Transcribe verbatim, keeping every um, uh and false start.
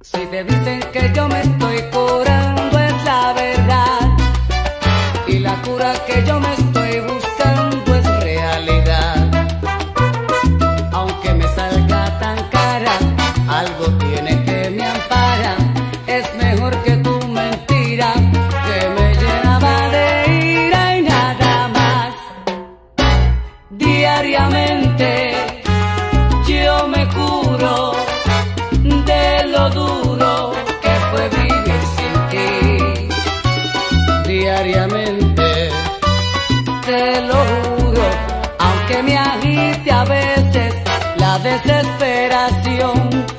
Si te dicen que yo me estoy curando es la verdad, y la cura que yo me estoy buscando es realidad. Aunque me salga tan cara, algo tiene que me ampara. Es mejor que tu mentira, que me llenaba de ira y nada más. Diariamente yo me curo de lo duro que fue vivir sin ti. Diariamente te lo juro, aunque me agite a veces la desesperación.